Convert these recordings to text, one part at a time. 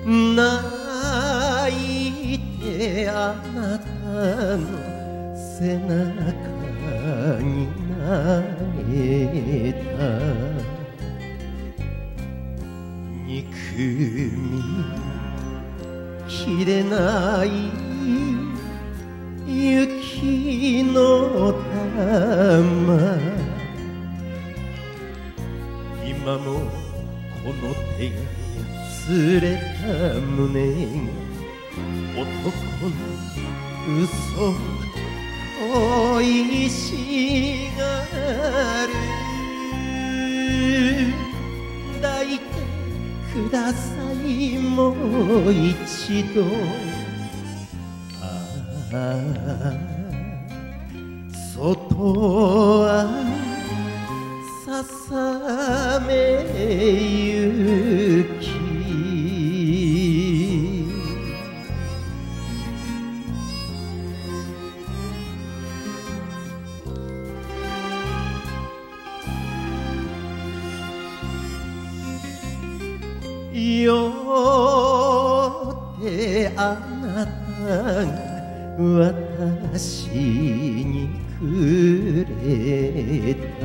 泣いてあなたの背中になれた憎みきれない雪の玉今もこの手が擦れた胸が男の嘘恋しがる抱いてくださいもう一度外はささめゆきよってあなたが私にくれた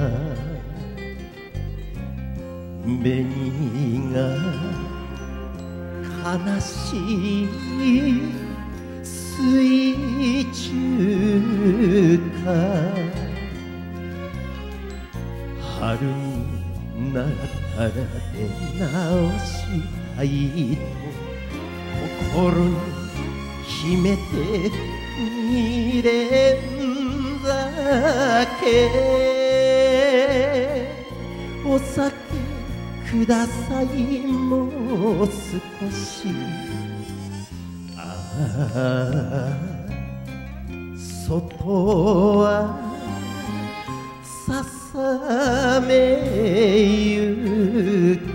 紅が悲しい水中か春になったら出直したいと心に秘めて未練酒お酒くださいもう少し外はささめゆき